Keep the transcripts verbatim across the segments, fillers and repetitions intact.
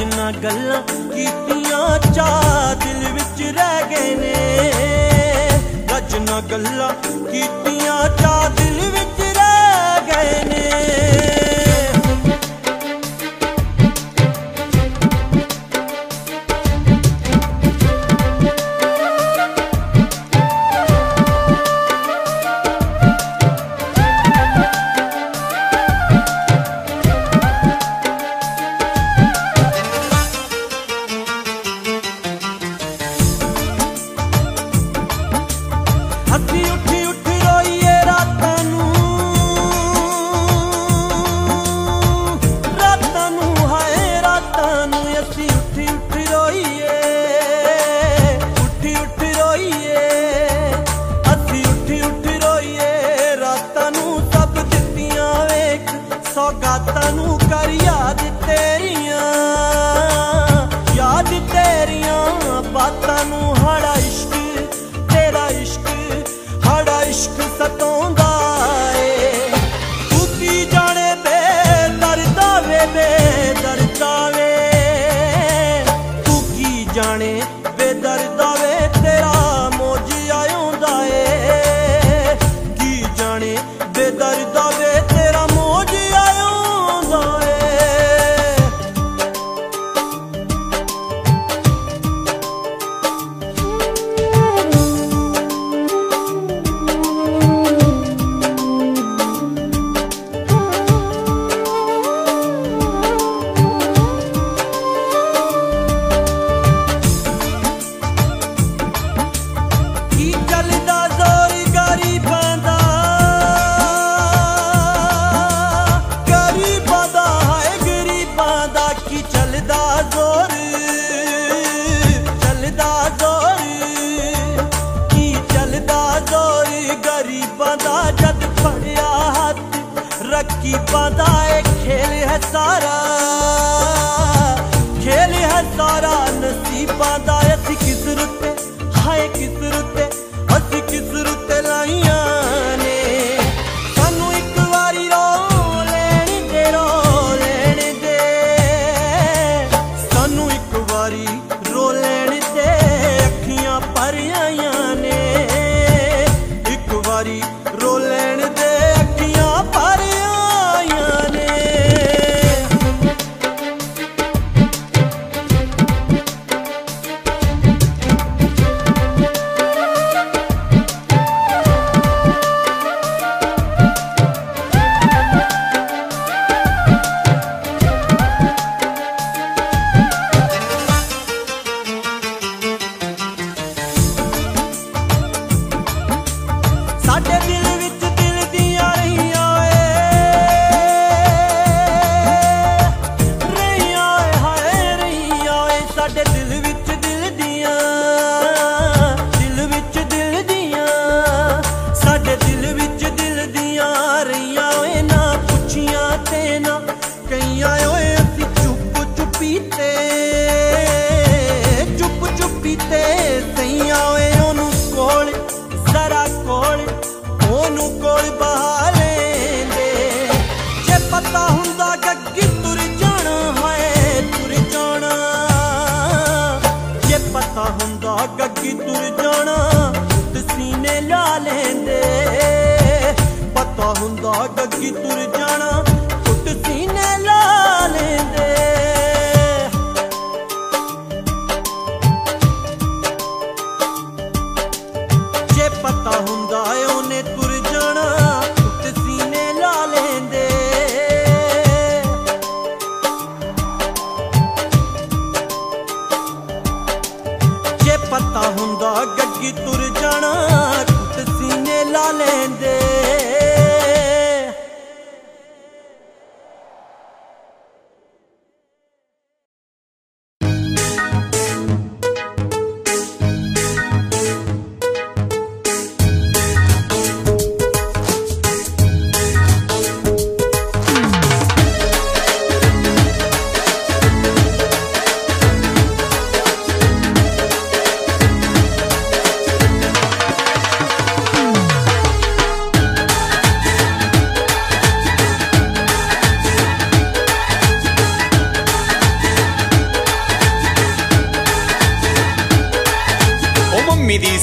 ना गल्लां कीतियां चा दिल विच रह गए ने, रज ना गल्लां कीतियां चा दिल विच रह गए ने।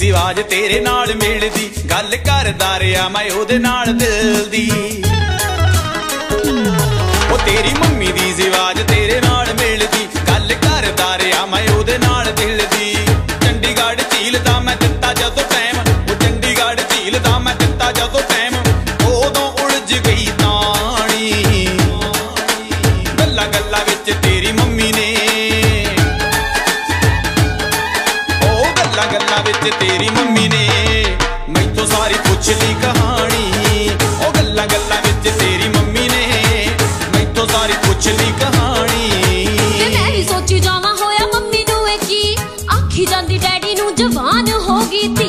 सी आवाज तेरे नाल मिलदी, गल करदा रिहा मैं ओहदे नाल दिल दी। ओ तेरी मम्मी दी सी आवाज तेरे नाल मिलदी, गल करदा रिहा मैं ओहदे नाल दिल दी। चंडीगढ़ झील दा मैं दित्ता जदों टाइम, ओ चंडीगढ़ झील दा मैं दित्ता जदों टाइम, ओदों उलझ गई ताणी। गल्ला गल्ला विच तेरी मम्मी ने, ओ गल्ला गल्ला विच तेरी मम्मी ने मैथों सारी पुछ ली कहानी। ओ गल्ला गल्ला विच तेरी मम्मी ने मैथों सारी पुछ ली कहानी। मैं भी सोची जावां होया मम्मी नूं ए की, आखी जांदी डैडी नूं जवान हो गई धी।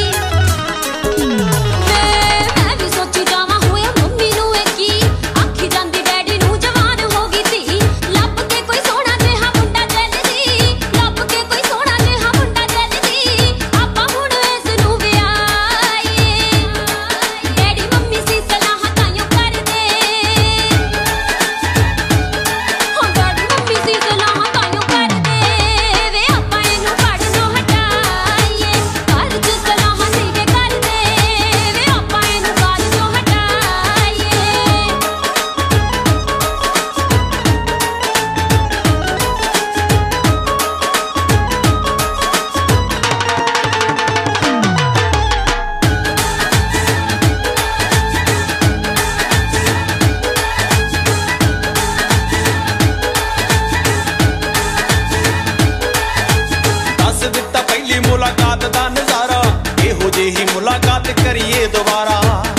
मुलाकात दा नजारा एहो जेही मुलाकात करिए दोबारा।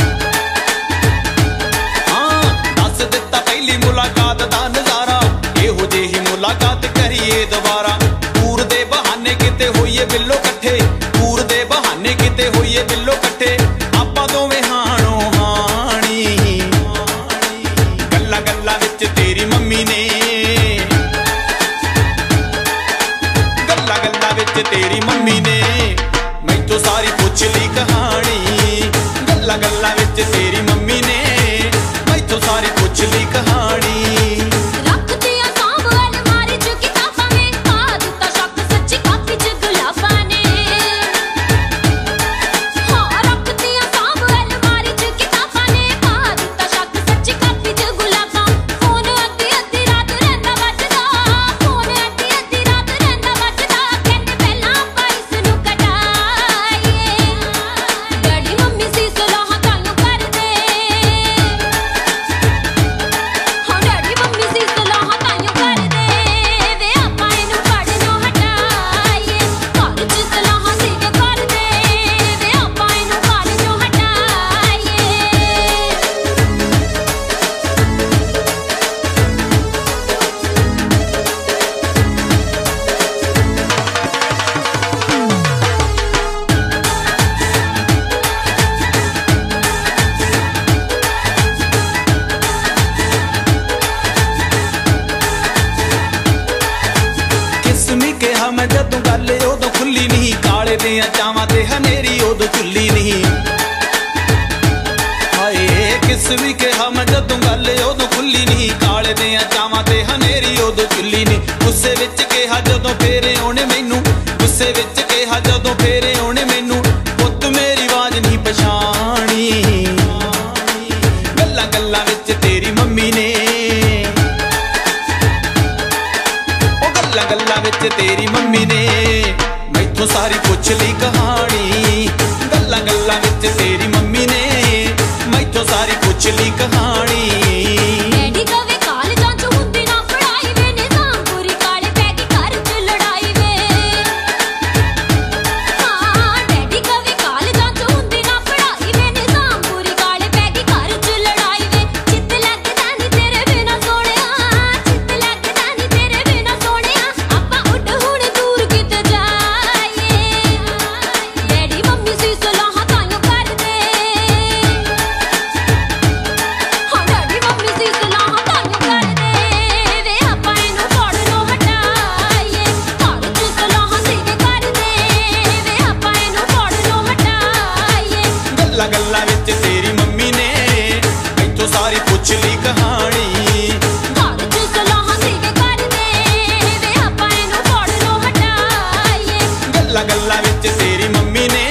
हाँ दस दिता पहली मुलाकात दा नजारा, एहो जेही मुलाकात करिए दोबारा। दूर दे बहाने किते होइए बिल्लो कट्ठे, दूर दे बहाने किते होइए बिल्लो कट्ठे, आपां दोवें हाणो हाणी। गल्ला गल्ला विच तेरी मम्मी ने, गल्ला गल्ला विच तेरी मम्मी ने मैथों सारी पुछ ली कहानी। गल्ला गल्ला विच तेरी मम्मी ने मैथों सारी पुछ ली कहानी। मैं जदों गल उदों खुली नहीं, काले दियां चावां ते हनेरी उदों चुल्ली नहीं। हाए किस भी कहा मैं जदों गल उदों खुली नहीं, काले दियां चावां ते हनेरी उदों चुल्ली नहीं। गुस्से विच कहा जदों फेरे आउणे मैनू, गुस्से विच कहा जदों फेरे आउणे मैनू, पुत्त मेरी आवाज नहीं पछाणी। गल्ला गल्ला विच तेरी मम्मी ने, गल्ला गल्ला विच तेरी मम्मी ने मैथों सारी पुछ ली कहानी। गल्ला गल्ला विच तेरी मम्मी ने मैथों सारी पुछ ली कहानी। डैडी कवे कालजां च हुंदी ना पढ़ाई वे, निजाम पूरी काले पै गई घर च लड़ाई वे। हाँ डैडी कवे कालजां च हुंदी ना पढ़ाई वे, निजाम पूरी काले पै गई घर च लड़ाई वे। चित्त लगदा नी तेरे बिना सोहणिया, चित्त लगदा नी तेरे बिना सोहणिया, आपां उड हुण दूर किते जाईए। डैडी मम्मी सी सलाहां ताइयों करदे, हाँ डैडी मम्मी सी सलाहां ताइयों करदे वे, आपां इहनूं पढ़नों हटाईए। घर च सलाहां सीगे करदे वे, आपां इहनूं पढ़नों हटाईए। गल्ला गल्ला विच तेरी मम्मी ने मैथों सारी पुछ ली कहानी। घर च सलाहां सीगे करदे वे, आपां इहनूं पढ़नों हटाईए। गल्ला गल्ला विच तेरी मम्मी ने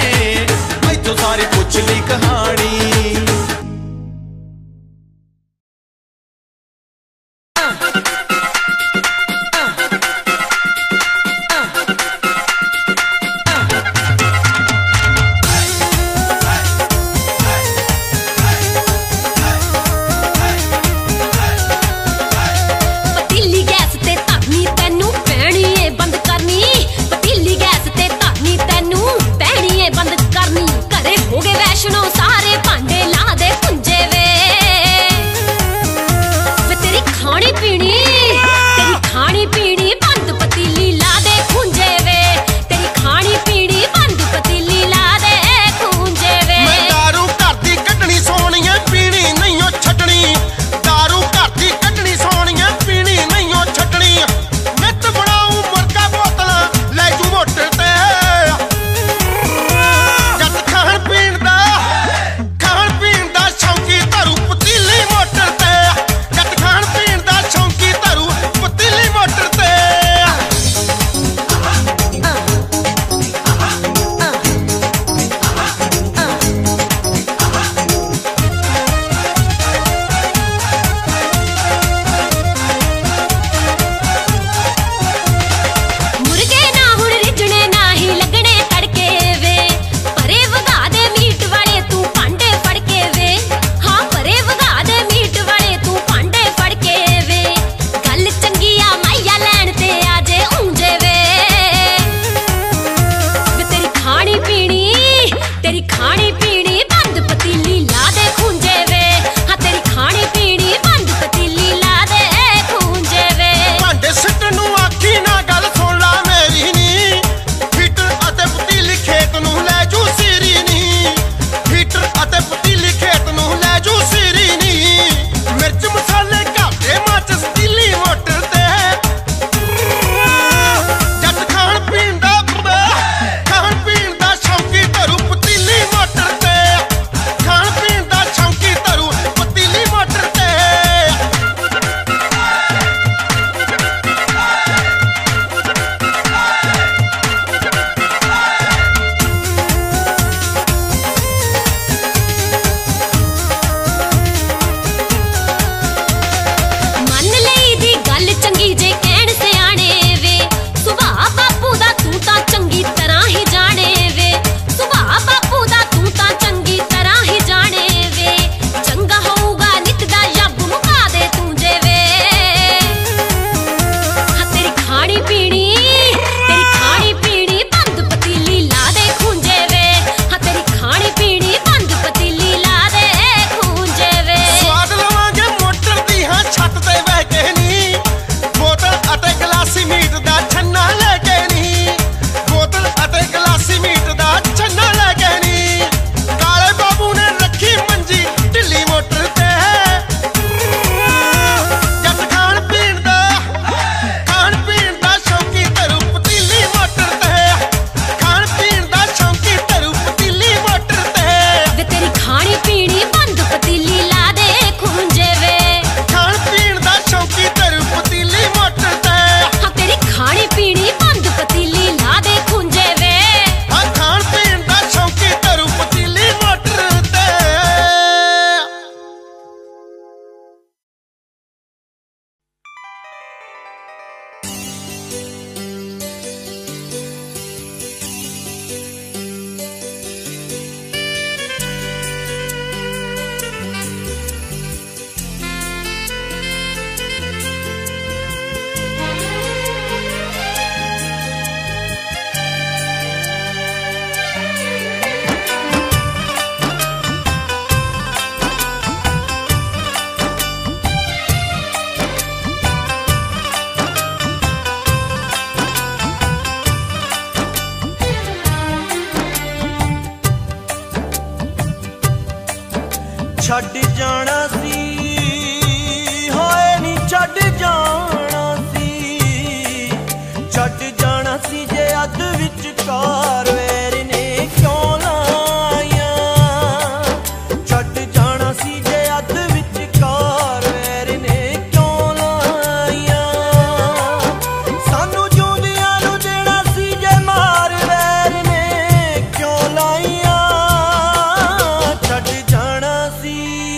अद विचकार वैर ने क्यों लाया छड्ड जाना सी जे अद विचकार वैर ने क्यों लाया सानू जिउंदियां नू देना सी जे मार वैर ने क्यों लाइया छड्ड जाना सी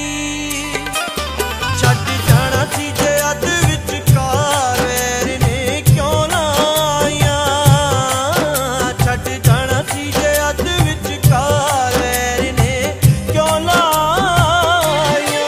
छड्ड जाना सी जे अद विचकार वैर ने क्यों लाया छड्ड जाना सी जे अद विचकार वैर ने क्यों लाया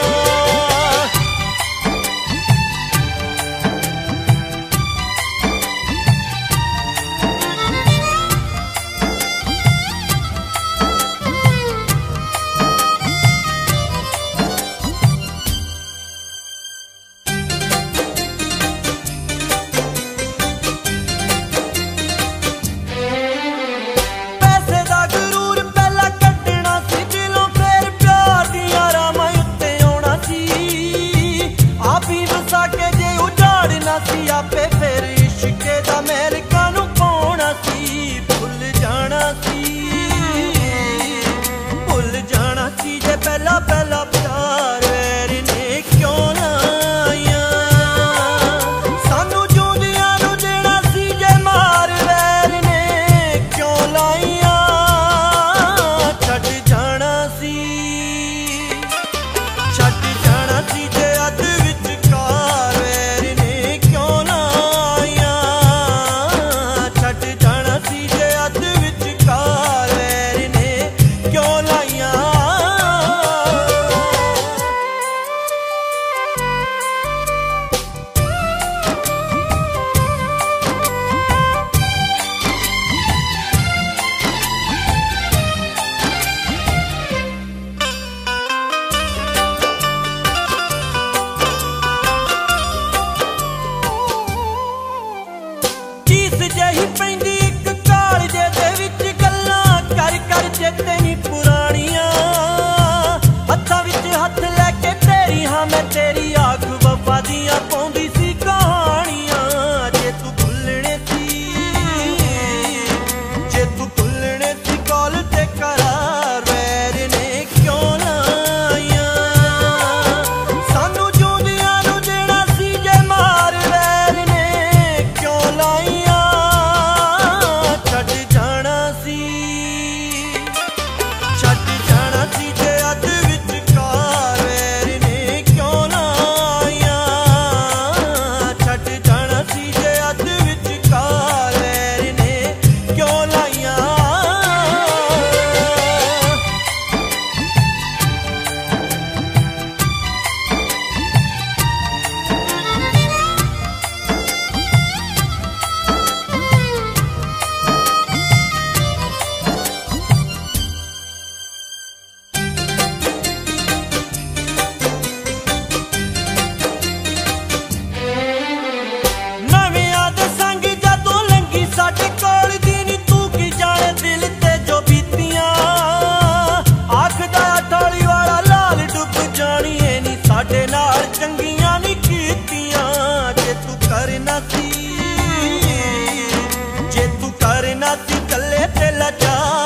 पैसे दा गरूर पहला कड्डना सी दिलों फिर प्यार दियां रामां उत्ते आउणा सी आप ही वसा के जे उजाड़ना सी आपे फिर इश्के दा महल कानू पाउणा सी भुल जाना सी भुल जाना सी जे पहला पहला प्यार वैर ने क्यों लाया सानू जिउंदियां नू देना सी जे मार वैर ने क्यों लाइया छड्ड जाना सी छड्ड जाना सी जे अद विचकार वैर ने क्यों लाया छड्ड जाना सी जे अद विचकार वैर ने क्यों लाइया चीस जही पैंदी इक कालजे दे विच गल्लां कर कर चेते नी पुराणियां हत्थां विच हत्थ लैके तेरी हां मैं तेरी आख वफा दियां पाउंदी सी कहानियां जे तू भुल्लणे सी जे तू भुल्लणे सी कॉल ते करार वैर ने क्यों लाया सानू जिउंदियां नू देना सी जे मार वैर ने क्यों लाइया छड्ड जाना सी छड्ड जाना सी जे अद विचकार वैर ने क्यों लाया छड्ड जाना सी जे अद विचकार वैर ने क्यों लाइया नवियां दे संग जदों लंघी साडे कोल दी नी तू की जाने दिल ते जो बीतियां आखदा अठाली वाला लाल डुब जानी ए नी साडे नाल चंगियां नी कीतियां जे तू करना सी जे तू करना सी कल्ले ते लाचार